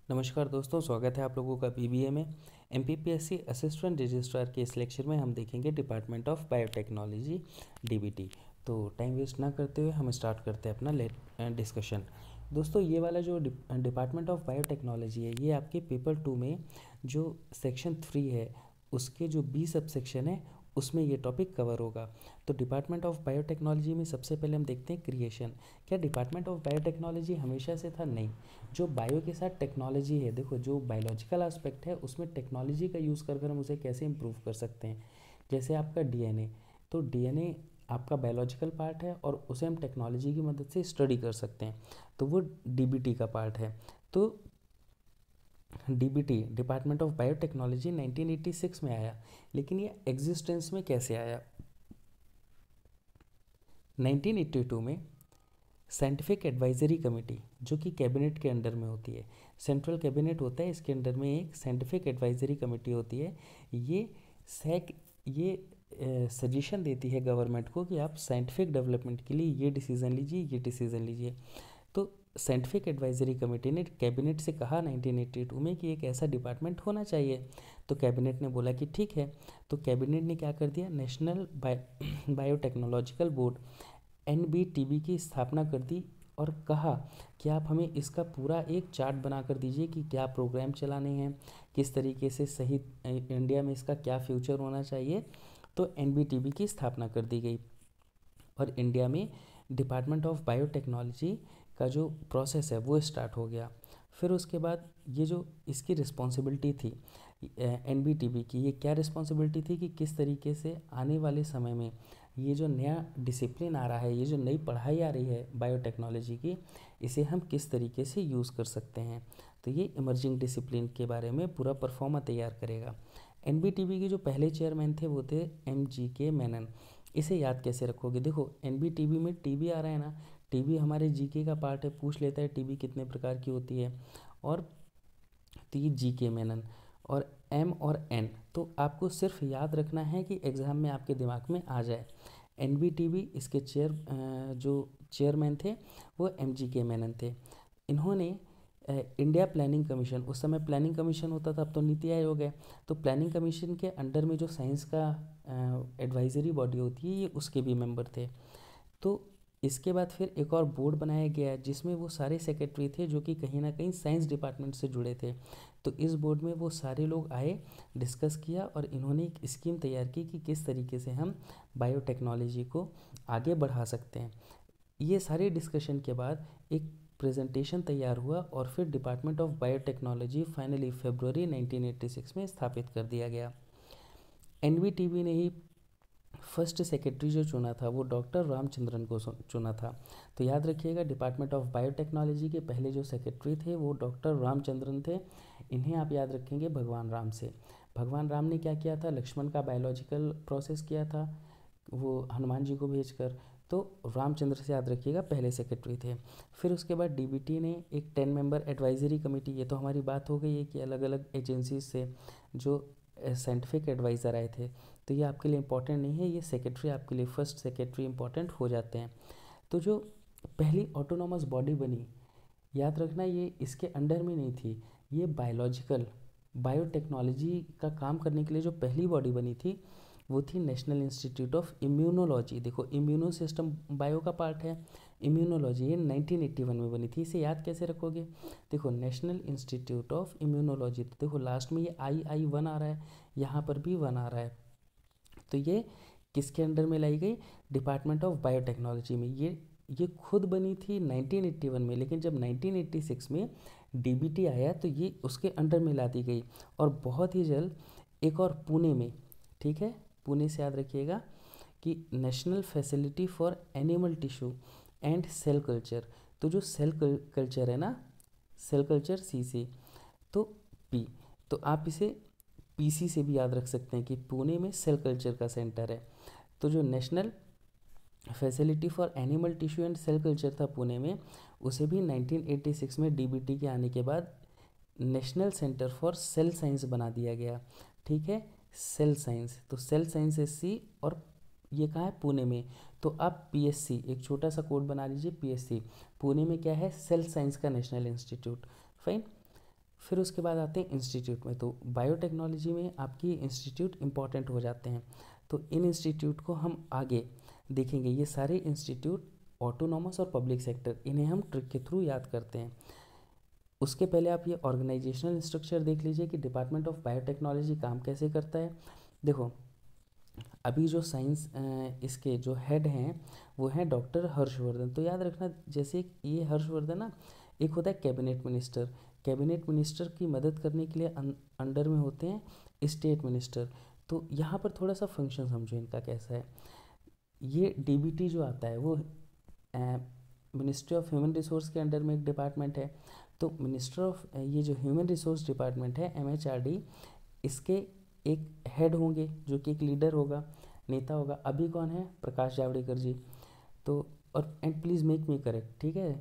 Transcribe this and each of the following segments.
नमस्कार दोस्तों, स्वागत है आप लोगों का बीबीए में। एमपीपीएससी असिस्टेंट रजिस्ट्रार के इस लेक्चर में हम देखेंगे डिपार्टमेंट ऑफ बायोटेक्नोलॉजी डीबीटी। तो टाइम वेस्ट ना करते हुए हम स्टार्ट करते हैं अपना डिस्कशन। दोस्तों, ये वाला जो डिपार्टमेंट ऑफ बायोटेक्नोलॉजी है, ये आपके पेपर 2 में जो सेक्शन 3 है उसके जो बी सब सेक्शन है उसमें ये टॉपिक कवर होगा। तो डिपार्टमेंट ऑफ बायोटेक्नोलॉजी में सबसे पहले हम देखते हैं क्रिएशन। क्या डिपार्टमेंट ऑफ बायोटेक्नोलॉजी हमेशा से था? नहीं। जो बायो के साथ टेक्नोलॉजी है, देखो जो बायोलॉजिकल एस्पेक्ट है उसमें टेक्नोलॉजी का यूज़ कर हम उसे कैसे इम्प्रूव कर सकते हैं। जैसे आपका डीएनए, तो डीएनए आपका बायोलॉजिकल पार्ट है और उसे हम टेक्नोलॉजी की मदद से स्टडी कर सकते हैं, तो वो डीबीटी का पार्ट है। तो डीबीटी डिपार्टमेंट ऑफ बायोटेक्नोलॉजी 1986 में आया, लेकिन ये एग्जिस्टेंस में कैसे आया? 1982 में साइंटिफिक एडवाइजरी कमेटी, जो कि कैबिनेट के अंडर में होती है, सेंट्रल कैबिनेट होता है, इसके अंडर में एक साइंटिफिक एडवाइजरी कमेटी होती है। ये सैक ये सजेशन देती है गवर्नमेंट को कि आप साइंटिफिक डेवलपमेंट के लिए ये डिसीज़न लीजिए, ये डिसीज़न लीजिए। तो साइंटिफिक एडवाइजरी कमेटी ने कैबिनेट से कहा 1982 में कि एक ऐसा डिपार्टमेंट होना चाहिए। तो कैबिनेट ने बोला कि ठीक है। तो कैबिनेट ने क्या कर दिया, नेशनल बायोटेक्नोलॉजिकल बोर्ड एनबीटीबी की स्थापना कर दी और कहा कि आप हमें इसका पूरा एक चार्ट बना कर दीजिए कि क्या प्रोग्राम चलाने हैं, किस तरीके से सही इंडिया में इसका क्या फ्यूचर होना चाहिए। तो एनबीटीबी की स्थापना कर दी गई और इंडिया में डिपार्टमेंट ऑफ बायोटेक्नोलॉजी का जो प्रोसेस है वो स्टार्ट हो गया। फिर उसके बाद ये जो इसकी रिस्पॉन्सिबिलिटी थी एनबीटीबी की, ये क्या रिस्पॉन्सिबिलिटी थी कि किस तरीके से आने वाले समय में ये जो नया डिसिप्लिन आ रहा है, ये जो नई पढ़ाई आ रही है बायोटेक्नोलॉजी की, इसे हम किस तरीके से यूज़ कर सकते हैं। तो ये इमर्जिंग डिसिप्लिन के बारे में पूरा परफॉर्मा तैयार करेगा। एनबीटीबी के जो पहले चेयरमैन थे वो थे एमजीके मेनन। इसे याद कैसे रखोगे? देखो एनबीटीबी में टीबी आ रहा है ना, टीबी हमारे जीके का पार्ट है, पूछ लेता है टीबी कितने प्रकार की होती है। और तो ये जीके मेनन और एम और एन, तो आपको सिर्फ याद रखना है कि एग्ज़ाम में आपके दिमाग में आ जाए। एनबीटीबी इसके जो चेयरमैन थे वो एमजीके मेनन थे। इन्होंने इंडिया प्लानिंग कमीशन, उस समय प्लानिंग कमीशन होता था, अब तो नीति आयोग है, तो प्लानिंग कमीशन के अंडर में जो साइंस का एडवाइजरी बॉडी होती है, ये उसके भी मेंबर थे। तो इसके बाद फिर एक और बोर्ड बनाया गया जिसमें वो सारे सेक्रेटरी थे जो कि कहीं ना कहीं साइंस डिपार्टमेंट से जुड़े थे। तो इस बोर्ड में वो सारे लोग आए, डिस्कस किया और इन्होंने एक स्कीम तैयार की कि किस तरीके से हम बायोटेक्नोलॉजी को आगे बढ़ा सकते हैं। ये सारे डिस्कशन के बाद एक प्रेजेंटेशन तैयार हुआ और फिर डिपार्टमेंट ऑफ बायोटेक्नोलॉजी फाइनली फरवरी 1986 में स्थापित कर दिया गया। एनवीटीवी ने ही फर्स्ट सेक्रेटरी जो चुना था वो डॉक्टर रामचंद्रन को चुना था। तो याद रखिएगा, डिपार्टमेंट ऑफ बायोटेक्नोलॉजी के पहले जो सेक्रेटरी थे वो डॉक्टर रामचंद्रन थे। इन्हें आप याद रखेंगे भगवान राम से। भगवान राम ने क्या किया था, लक्ष्मण का बायोलॉजिकल प्रोसेस किया था वो हनुमान जी को भेजकर। तो रामचंद्र से याद रखिएगा पहले सेक्रेटरी थे। फिर उसके बाद डीबीटी ने एक 10 मेंबर एडवाइजरी कमेटी, ये तो हमारी बात हो गई है कि अलग अलग एजेंसीज से जो साइंटिफिक एडवाइज़र आए थे, तो ये आपके लिए इम्पॉर्टेंट नहीं है, ये सेक्रेटरी आपके लिए फर्स्ट सेक्रेटरी इम्पॉर्टेंट हो जाते हैं। तो जो पहली ऑटोनॉमस बॉडी बनी, याद रखना ये इसके अंडर में नहीं थी, ये बायोलॉजिकल बायोटेक्नोलॉजी का काम करने के लिए जो पहली बॉडी बनी थी वो थी नेशनल इंस्टीट्यूट ऑफ इम्यूनोलॉजी। देखो इम्यूनो सिस्टम बायो का पार्ट है, इम्यूनोलॉजी ये 1981 में बनी थी। इसे याद कैसे रखोगे? देखो नेशनल इंस्टीट्यूट ऑफ इम्यूनोलॉजी, तो देखो लास्ट में ये आई 1 आ रहा है, यहाँ पर भी 1 आ रहा है। तो ये किसके अंडर में लाई गई? डिपार्टमेंट ऑफ बायोटेक्नोलॉजी में। ये खुद बनी थी 1981 में, लेकिन जब 1986 में डीबीटी आया तो ये उसके अंडर में ला दी गई। और बहुत ही जल्द एक और पुणे में, ठीक है, पुणे से याद रखिएगा कि national facility for animal tissue and cell culture. तो जो सेल कल्चर है ना, सेल कल्चर सीसी, तो पी, तो आप इसे पीसी से भी याद रख सकते हैं कि पुणे में सेल कल्चर का सेंटर है। तो जो national facility for animal tissue and cell culture था पुणे में, उसे भी 1986 में डीबीटी के आने के बाद national centre for cell science बना दिया गया। ठीक है, सेल साइंस, तो सेल साइंस है सी, और ये कहाँ है? पुणे में। तो आप पीएससी एक छोटा सा कोड बना लीजिए, पीएससी पुणे में क्या है? सेल साइंस का नेशनल इंस्टीट्यूट। फाइन। फिर उसके बाद आते हैं इंस्टीट्यूट में। तो बायोटेक्नोलॉजी में आपकी इंस्टीट्यूट इम्पॉर्टेंट हो जाते हैं। तो इन इंस्टीट्यूट को हम आगे देखेंगे। ये सारे इंस्टीट्यूट ऑटोनॉमस और पब्लिक सेक्टर, इन्हें हम ट्रिक के थ्रू याद करते हैं। उसके पहले आप ये ऑर्गेनाइजेशनल स्ट्रक्चर देख लीजिए कि डिपार्टमेंट ऑफ बायोटेक्नोलॉजी काम कैसे करता है। देखो, अभी जो साइंस इसके जो हेड हैं वो हैं डॉक्टर हर्षवर्धन। तो याद रखना, जैसे ये हर्षवर्धन ना, एक होता है कैबिनेट मिनिस्टर। कैबिनेट मिनिस्टर की मदद करने के लिए अंडर में होते हैं स्टेट मिनिस्टर। तो यहाँ पर थोड़ा सा फंक्शन समझो इनका कैसा है। ये डीबीटी जो आता है वो मिनिस्ट्री ऑफ ह्यूमन रिसोर्स के अंडर में एक डिपार्टमेंट है। तो मिनिस्टर ऑफ ये जो ह्यूमन रिसोर्स डिपार्टमेंट है MHRD, इसके एक हेड होंगे जो कि एक लीडर होगा, नेता होगा। अभी कौन है? प्रकाश जावड़ेकर जी। तो और and please make me correct, ठीक है,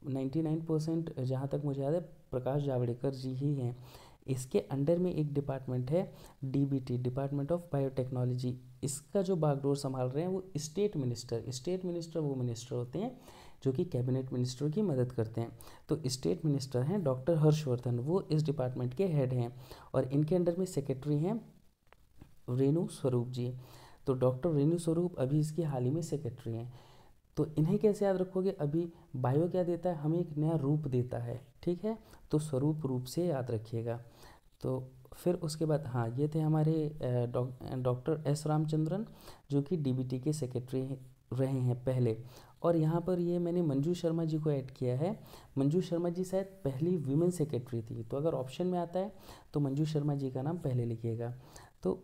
99% जहाँ तक मुझे याद है प्रकाश जावड़ेकर जी ही हैं। इसके अंडर में एक डिपार्टमेंट है DBT, डिपार्टमेंट ऑफ बायोटेक्नोलॉजी। इसका जो बागडोर संभाल रहे हैं वो स्टेट मिनिस्टर। स्टेट मिनिस्टर वो मिनिस्टर होते हैं जो कि कैबिनेट मिनिस्टर की मदद करते हैं। तो स्टेट मिनिस्टर हैं डॉक्टर हर्षवर्धन, वो इस डिपार्टमेंट के हेड हैं। और इनके अंडर में सेक्रेटरी हैं रेणु स्वरूप जी। तो डॉक्टर रेणु स्वरूप अभी इसकी हाल ही में सेक्रेटरी हैं। तो इन्हें कैसे याद रखोगे? अभी बायो क्या देता है? हमें एक नया रूप देता है, ठीक है, तो स्वरूप रूप से याद रखिएगा। तो फिर उसके बाद हाँ, ये थे हमारे डॉक्टर S रामचंद्रन जो कि DBT के सेक्रेटरी रहे हैं पहले। और यहाँ पर ये मैंने मंजू शर्मा जी को ऐड किया है। मंजू शर्मा जी शायद पहली वीमेन सेक्रेटरी थी, तो अगर ऑप्शन में आता है तो मंजू शर्मा जी का नाम पहले लिखिएगा। तो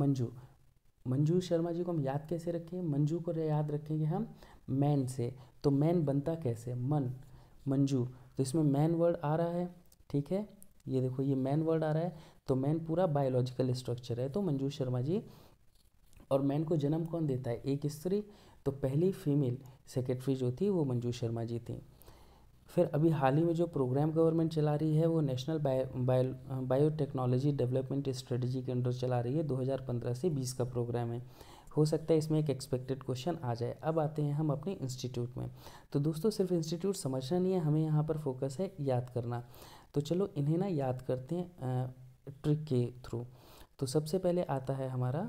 मंजू शर्मा जी को हम याद कैसे रखें? मंजू को याद रखेंगे हम मैन से। तो मैन बनता कैसे? मन, मंजू। तो इसमें मैन वर्ड आ रहा है, ठीक है, ये देखो ये मैन वर्ड आ रहा है। तो मैन पूरा बायोलॉजिकल स्ट्रक्चर है, तो मंजू शर्मा जी। और मैन को जन्म कौन देता है? एक स्त्री। तो पहली फीमेल सेक्रेटरी जो थी वो मंजू शर्मा जी थी। फिर अभी हाल ही में जो प्रोग्राम गवर्नमेंट चला रही है वो नेशनल बायोटेक्नोलॉजी डेवलपमेंट स्ट्रेटजी के अंडर चला रही है। 2015 से 20 का प्रोग्राम है। हो सकता है इसमें एक एक्सपेक्टेड क्वेश्चन आ जाए। अब आते हैं हम अपने इंस्टीट्यूट में। तो दोस्तों सिर्फ इंस्टीट्यूट समझना नहीं है, हमें यहाँ पर फोकस है याद करना। तो चलो इन्हें ना याद करते हैं ट्रिक के थ्रू। तो सबसे पहले आता है हमारा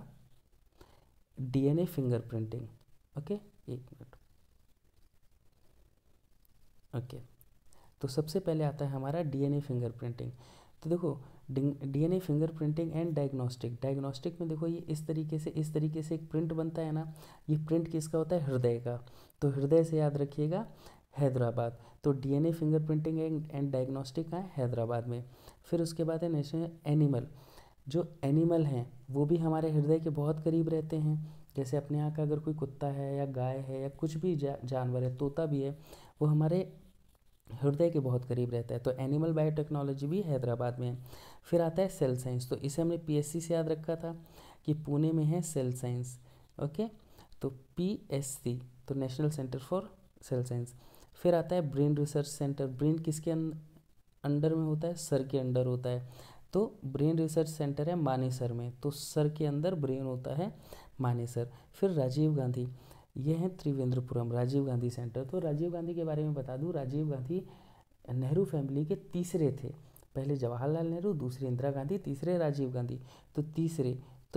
DNA फिंगरप्रिंटिंग। ओके, एक मिनट। ओके, तो सबसे पहले आता है हमारा DNA फिंगरप्रिंटिंग। तो देखो, DNA fingerprinting and diagnostic. Diagnostic में देखो ये इस तरीके से एक प्रिंट बनता है ना। ये प्रिंट किसका होता है? हृदय का। तो हृदय से याद रखिएगा हैदराबाद। तो DNA फिंगरप्रिंटिंग एंड डायग्नोस्टिक कहाँ है? हैदराबाद में। फिर उसके बाद है नेशनल एनिमल। जो एनिमल हैं वो भी हमारे हृदय के बहुत करीब रहते हैं। जैसे अपने यहाँ का अगर कोई कुत्ता है या गाय है या कुछ भी जानवर है, तोता भी है, वो हमारे हृदय के बहुत करीब रहता है। तो एनिमल बायोटेक्नोलॉजी भी हैदराबाद में है। फिर आता है सेल साइंस। तो इसे हमने PSC से याद रखा था कि पुणे में है सेल साइंस। ओके, तो PSC, तो national centre for cell science. फिर आता है ब्रेन रिसर्च सेंटर। ब्रेन किसके अंडर में होता है? सर के अंडर होता है। तो ब्रेन रिसर्च सेंटर है मानेसर में। तो सर के अंदर ब्रेन होता है मानेसर। फिर राजीव गांधी, ये है त्रिवेंद्रपुरम, राजीव गांधी सेंटर। तो राजीव गांधी के बारे में बता दूं, राजीव गांधी नेहरू फैमिली के तीसरे थे। पहले जवाहरलाल नेहरू, दूसरे इंदिरा गांधी, तीसरे राजीव गांधी। तो तीसरे तो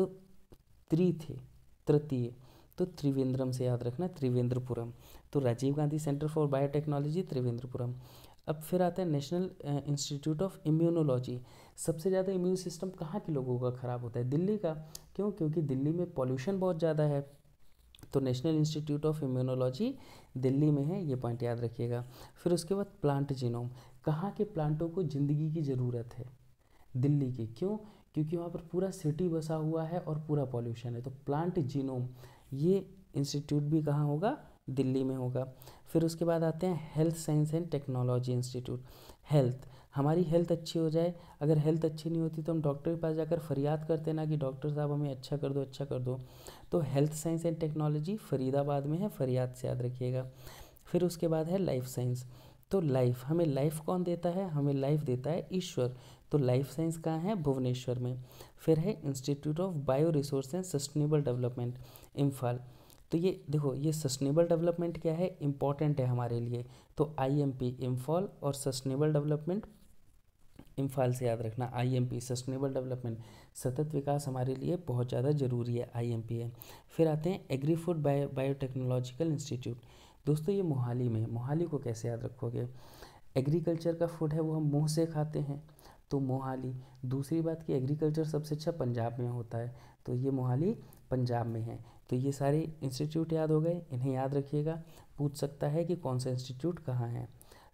थे, तृतीय। तो त्रिवेंद्रम से याद रखना, त्रिवेंद्रपुरम। तो Rajiv Gandhi centre for biotechnology Trivendrapuram. अब फिर आता है नेशनल इंस्टीट्यूट ऑफ इम्यूनोलॉजी। सबसे ज़्यादा इम्यून सिस्टम कहाँ के लोगों का ख़राब होता है? दिल्ली का। क्यों? क्योंकि दिल्ली में पॉल्यूशन बहुत ज़्यादा है। तो national institute of immunology Delhi में है, ये पॉइंट याद रखिएगा। फिर उसके बाद प्लांट जीनोम। कहाँ के प्लांटों को ज़िंदगी की ज़रूरत है? दिल्ली की। क्यों? क्योंकि वहाँ पर पूरा सिटी बसा हुआ है और पूरा पॉल्यूशन है। तो प्लांट जीनोम, ये इंस्टीट्यूट भी कहाँ होगा? दिल्ली में होगा। फिर उसके बाद आते हैं health science and technology institute. Health, हमारी हेल्थ अच्छी हो जाए। अगर हेल्थ अच्छी नहीं होती तो हम डॉक्टर के पास जाकर फरियाद करते ना कि डॉक्टर साहब हमें अच्छा कर दो, अच्छा कर दो। तो health science and technology Faridabad में है, फरियाद से याद रखिएगा। फिर उसके बाद है लाइफ साइंस। तो लाइफ, हमें लाइफ कौन देता है? हमें लाइफ देता है ईश्वर। तो लाइफ साइंस कहाँ है? भुवनेश्वर में। फिर है institute of bio resource and sustainable development, Imphal. तो ये देखो, ये सस्टेनेबल डेवलपमेंट क्या है? इंपॉर्टेंट है हमारे लिए। तो IMP इम्फाल और सस्टेनेबल डेवलपमेंट इम्फाल से याद रखना, IMP सस्टेनेबल डेवलपमेंट, सतत विकास हमारे लिए बहुत ज़्यादा ज़रूरी है, IMP है। फिर आते हैं एग्री फूड बायोटेक्नोलॉजिकल इंस्टीट्यूट। दोस्तों ये मोहाली में, मोहाली को कैसे याद रखोगे, एग्रीकल्चर का फूड है वो हम मुंह से खाते हैं, तो मोहाली। दूसरी बात कि एग्रीकल्चर सबसे अच्छा पंजाब में होता है, तो ये मोहाली पंजाब में है। तो ये सारे इंस्टीट्यूट याद हो गए, इन्हें याद रखिएगा, पूछ सकता है कि कौन सा इंस्टीट्यूट कहाँ है।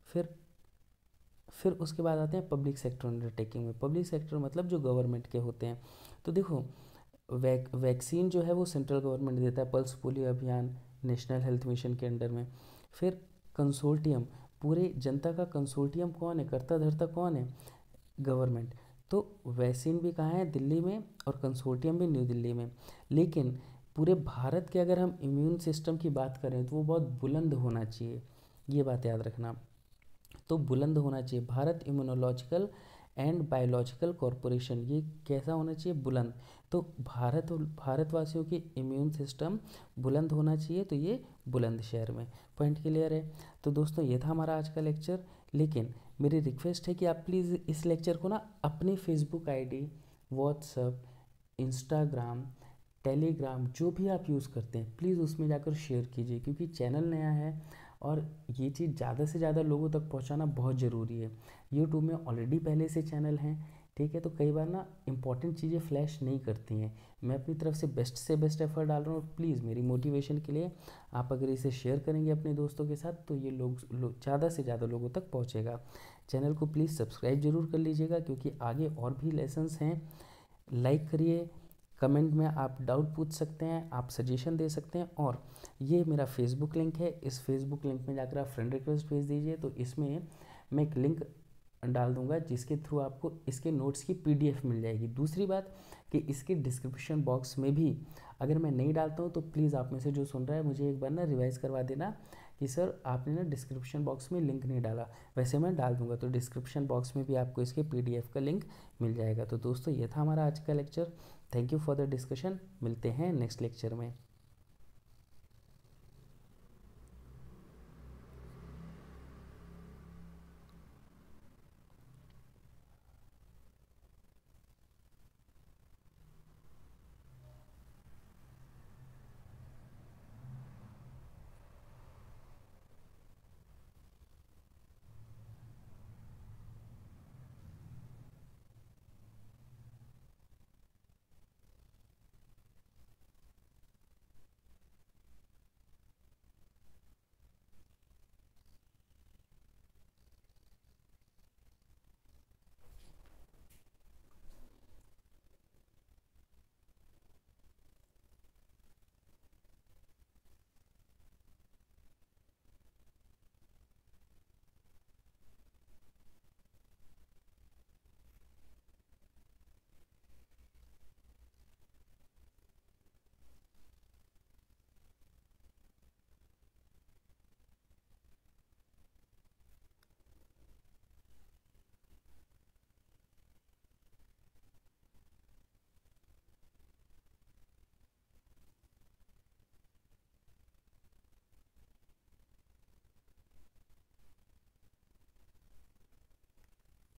फिर उसके बाद आते हैं पब्लिक सेक्टर अंडरटेकिंग में। पब्लिक सेक्टर मतलब जो गवर्नमेंट के होते हैं। तो देखो वैक्सीन जो है वो सेंट्रल गवर्नमेंट देता है, पल्स पोलियो अभियान नेशनल हेल्थ मिशन के अंडर में। फिर कंसोर्टियम, पूरे जनता का कंसोर्टियम कौन है, कर्ता धर्ता कौन है, गवर्नमेंट। तो वैक्सीन भी कहाँ है, दिल्ली में, और कंसोर्टियम भी न्यू दिल्ली में। लेकिन पूरे भारत के अगर हम इम्यून सिस्टम की बात करें तो वो बहुत बुलंद होना चाहिए, ये बात याद रखना। तो बुलंद होना चाहिए, Bharat immunological and biological corporation, ये कैसा होना चाहिए, बुलंद। तो भारतवासियों की इम्यून सिस्टम बुलंद होना चाहिए, तो ये बुलंद शहर में। पॉइंट क्लियर है। तो दोस्तों ये था हमारा आज का लेक्चर। लेकिन मेरी रिक्वेस्ट है कि आप प्लीज़ इस लेक्चर को ना अपनी Facebook ID, WhatsApp, Instagram, Telegram, जो भी आप यूज़ करते हैं प्लीज़ उसमें जाकर शेयर कीजिए, क्योंकि चैनल नया है और ये चीज़ ज़्यादा से ज़्यादा लोगों तक पहुंचाना बहुत ज़रूरी है। यूट्यूब में ऑलरेडी पहले से चैनल हैं, ठीक है, तो कई बार ना इंपॉर्टेंट चीज़ें फ्लैश नहीं करती हैं। मैं अपनी तरफ से बेस्ट एफर्ट डाल रहा हूँ, प्लीज़ मेरी मोटिवेशन के लिए आप अगर इसे शेयर करेंगे अपने दोस्तों के साथ तो ये ज़्यादा से ज़्यादा लोगों तक पहुँचेगा। चैनल को प्लीज़ सब्सक्राइब ज़रूर कर लीजिएगा, क्योंकि आगे और भी लेसन्स हैं। लाइक करिए, कमेंट में आप डाउट पूछ सकते हैं, आप सजेशन दे सकते हैं। और ये मेरा फेसबुक लिंक है, इस फेसबुक लिंक में जाकर आप फ्रेंड रिक्वेस्ट भेज दीजिए, तो इसमें मैं एक लिंक डाल दूंगा जिसके थ्रू आपको इसके नोट्स की PDF मिल जाएगी। दूसरी बात कि इसके डिस्क्रिप्शन बॉक्स में भी अगर मैं नहीं डालता हूँ तो प्लीज़ आप में से जो सुन रहा है मुझे एक बार ना रिवाइज़ करवा देना कि सर आपने ना डिस्क्रिप्शन बॉक्स में लिंक नहीं डाला। वैसे मैं डाल दूंगा, तो डिस्क्रिप्शन बॉक्स में भी आपको इसके PDF का लिंक मिल जाएगा। तो दोस्तों ये था हमारा आज का lecture. Thank you for the discussion. मिलते हैं नेक्स्ट लेक्चर में।